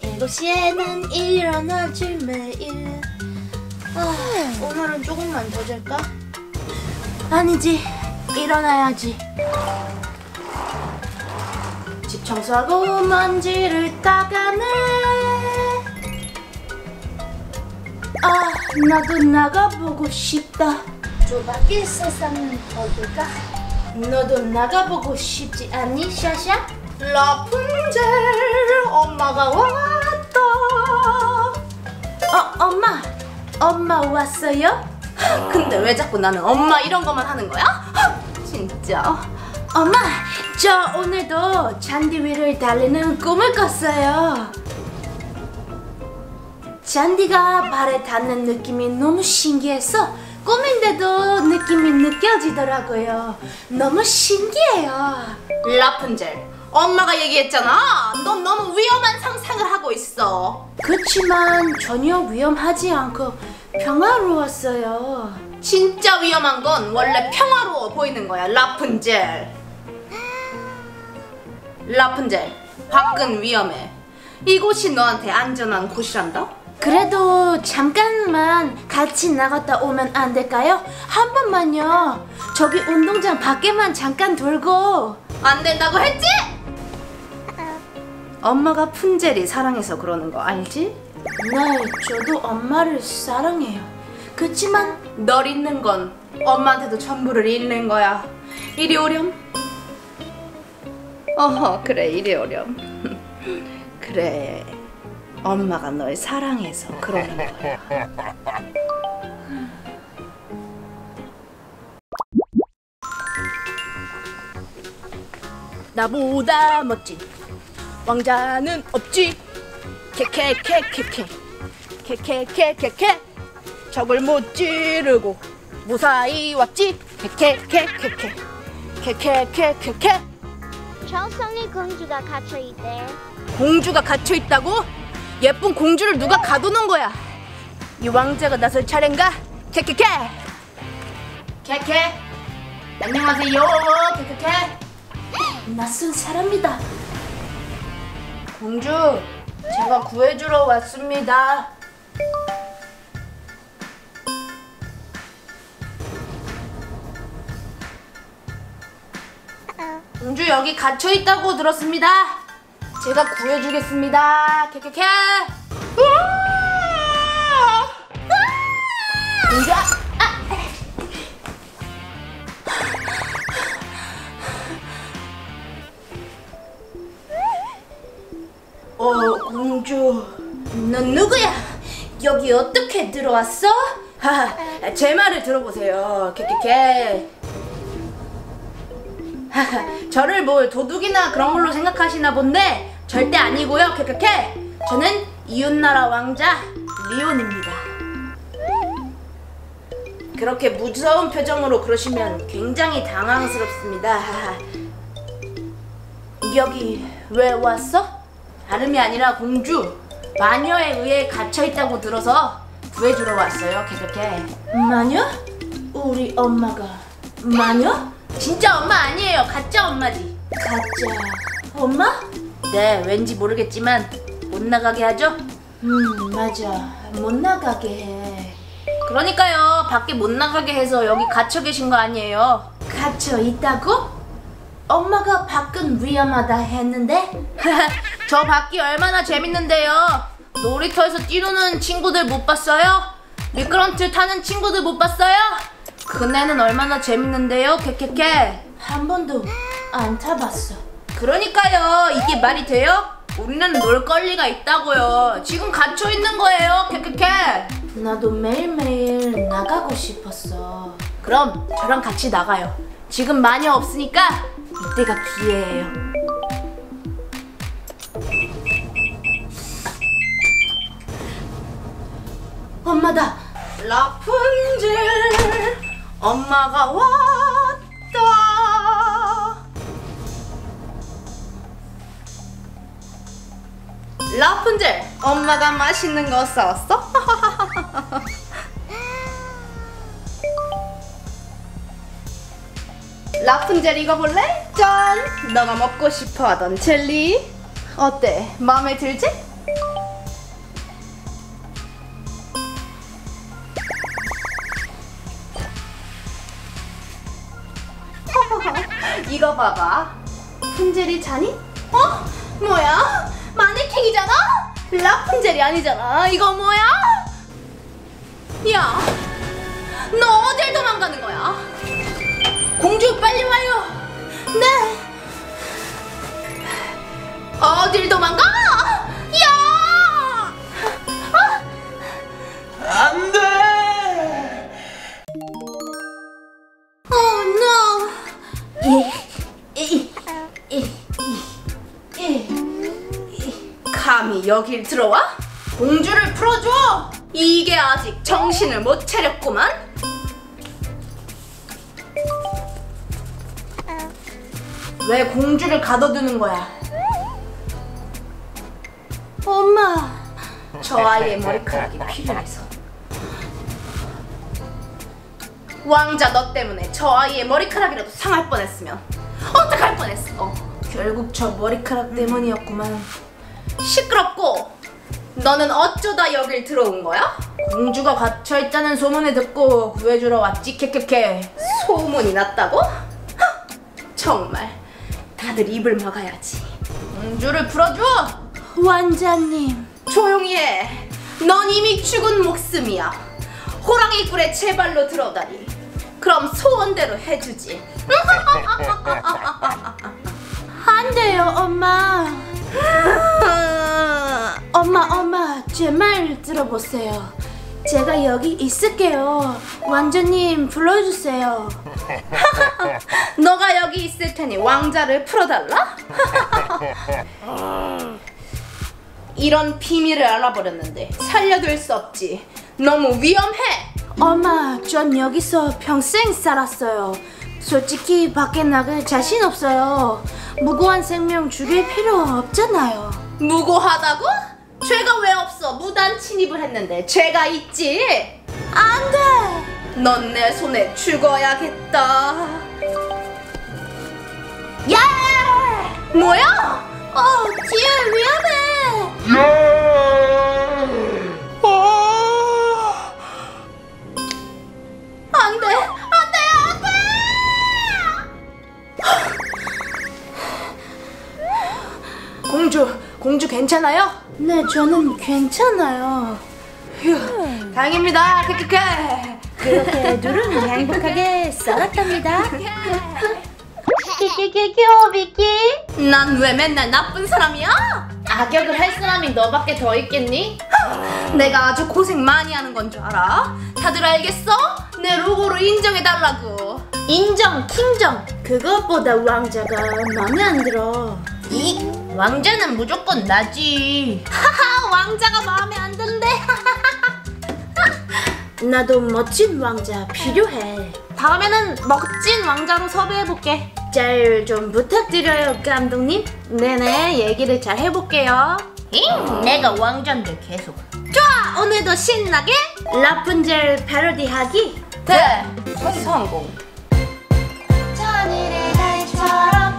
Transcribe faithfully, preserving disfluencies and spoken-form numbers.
일곱 시에는 일어나지 매일. 아, 오늘은 조금만 더 잘까? 아니지, 일어나야지. 집 청소하고 먼지를 닦아내. 아, 나도 나가보고 싶다. 저 밖에 세상은 어떨까? 너도 나가보고 싶지 않니, 샤샤? 라푼젤, 엄마가 왔다. 어, 엄마, 엄마 왔어요? 근데 왜 자꾸 나는 엄마 이런 것만 하는 거야? 진짜. 엄마, 저 오늘도 잔디 위를 달리는 꿈을 꿨어요. 잔디가 발에 닿는 느낌이 너무 신기해서 꿈인데도 느낌이 느껴지더라고요. 너무 신기해요. 라푼젤, 엄마가 얘기했잖아. 넌 너무 위험한 상상을 하고 있어. 그렇지만 전혀 위험하지 않고 평화로웠어요. 진짜 위험한 건 원래 평화로워 보이는 거야, 라푼젤. 라푼젤, 밖은 위험해. 이곳이 너한테 안전한 곳이란다? 그래도 잠깐만 같이 나갔다 오면 안 될까요? 한 번만요. 저기 운동장 밖에만 잠깐 돌고. 안 된다고 했지? 엄마가 푼젤이 사랑해서 그러는 거 알지? 네, 저도 엄마를 사랑해요. 그치만 널 잃는 건 엄마한테도 전부를 잃는 거야. 이리 오렴. 어허, 그래, 이리 오렴. 그래, 엄마가 널 사랑해서 그러는 거야. 나보다 멋진 왕자는 없지. 캐캐캐캐캐 캐캐캐캐캐 적을 못 지르고 무사히 왔지. 캐캐캐캐캐 캐캐캐캐캐 정성리 공주가 갇혀있대. 공주가 갇혀있다고? 예쁜 공주를 누가 가둬놓은 거야? 이 왕자가 나설 차례인가? 캐캐캐 캐캐 안녕하세요. 캐캐캐 낯선 사람이다. 공주, 제가 구해주러 왔습니다. 공주 여기 갇혀있다고 들었습니다. 제가 구해주겠습니다. 캐캐캐. 공주, 아! 어, 공주, 넌 누구야? 여기 어떻게 들어왔어? 하하, 제 말을 들어보세요. 캐캐캐. 하하, 저를 뭘 도둑이나 그런 걸로 생각하시나 본데 절대 아니고요. 캐캐캐. 저는 이웃나라 왕자 리온입니다. 그렇게 무서운 표정으로 그러시면 굉장히 당황스럽습니다. 하하. 여기 왜 왔어? 다름이 아니라 공주, 마녀에 의해 갇혀있다고 들어서 구해주러 왔어요. 캐캐캐. 마녀? 우리 엄마가 마녀? 진짜 엄마 아니에요. 가짜 엄마지. 가짜 엄마? 네, 왠지 모르겠지만 못 나가게 하죠? 음, 맞아. 못 나가게 해. 그러니까요. 밖에 못 나가게 해서 여기 갇혀 계신 거 아니에요. 갇혀 있다고? 엄마가 밖은 위험하다 했는데? 저 밖이 얼마나 재밌는데요. 놀이터에서 뛰노는 친구들 못 봤어요? 미끄럼틀 타는 친구들 못 봤어요? 그네는 얼마나 재밌는데요. 캐캐캐. 한 번도 안 타봤어. 그러니까요. 이게 말이 돼요? 우리는 놀 권리가 있다고요. 지금 갇혀 있는 거예요. 캐캐캐. 나도 매일매일 나가고 싶었어. 그럼 저랑 같이 나가요. 지금 마녀 없으니까 이때가 기회예요. 엄마다. 라푼젤, 엄마가 왔다. 라푼젤, 엄마가 맛있는 거 사왔어? 라푼젤 이거 볼래? 짠! 너가 먹고 싶어 하던 젤리. 어때? 마음에 들지? 이거 봐봐. 푼젤이 자니? 어? 뭐야? 마네킹이잖아? 라푼젤이 아니잖아. 이거 뭐야? 야, 너 어딜 도망가는 거야? 공주 빨리 와요. 네. 어딜 도망가? 야! 안 돼! Oh no! 이, 이, 이, 이, 이. 감히 여길 들어와? 공주를 풀어줘! 이게 아직 정신을 못 차렸구만? 왜 공주를 가둬두는 거야? 엄마, 저 아이의 머리카락이 필요해서. 왕자, 너 때문에 저 아이의 머리카락이라도 상할 뻔했으면 어떡할 뻔했어. 결국 저 머리카락 때문이었구만. 시끄럽고, 너는 어쩌다 여길 들어온 거야? 공주가 갇혀있다는 소문을 듣고 구해주러 왔지. 캐캐캐. 소문이 났다고? 하, 정말 다들 입을 막아야지. 공주를 풀어줘. 왕자님, 조용히 해. 넌 이미 죽은 목숨이야. 호랑이 꿀에 제 발로 들어오다니. 그럼 소원대로 해주지. 안 돼요, 엄마. 엄마, 엄마, 제 말 들어보세요. 제가 여기 있을게요. 왕자님 불러주세요. 너가 여기 있을 테니 왕자를 풀어달라? 이런 비밀을 알아버렸는데 살려둘 수 없지. 너무 위험해. 엄마, 전 여기서 평생 살았어요. 솔직히 밖에 나갈 자신 없어요. 무고한 생명 죽일 필요 없잖아요. 무고하다고? 죄가 왜 없어? 무단 침입을 했는데 죄가 있지? 안 돼! 넌 내 손에 죽어야겠다. 야! 뭐야? 어, 뒤에 위험해! 야! 아! 안 돼! 안 돼! 안 돼! 공주, 공주 괜찮아요? 네, 저는 괜찮아요. 휴, 다행입니다. 크크크. 그렇게 둘은 행복하게 살았답니다. 키키키키오 비키. 난 왜 맨날 나쁜 사람이야? 악역을 할 사람이 너밖에 더 있겠니? 내가 아주 고생 많이 하는 건 줄 알아? 다들 알겠어? 내 로고로 인정해달라고. 인정, 킹정. 그것보다 왕자가 마음에 안 들어. 이 왕자는 무조건 나지. 하하, 왕자가 마음에 안 든대. 나도 멋진 왕자 필요해. 다음에는 멋진 왕자로 섭외해볼게. 잘 좀 부탁드려요, 감독님. 네네, 얘기를 잘 해볼게요. 잉, 내가 왕자인데 계속. 좋아, 오늘도 신나게 라푼젤 패러디하기 대 성공. 저늘의 달처럼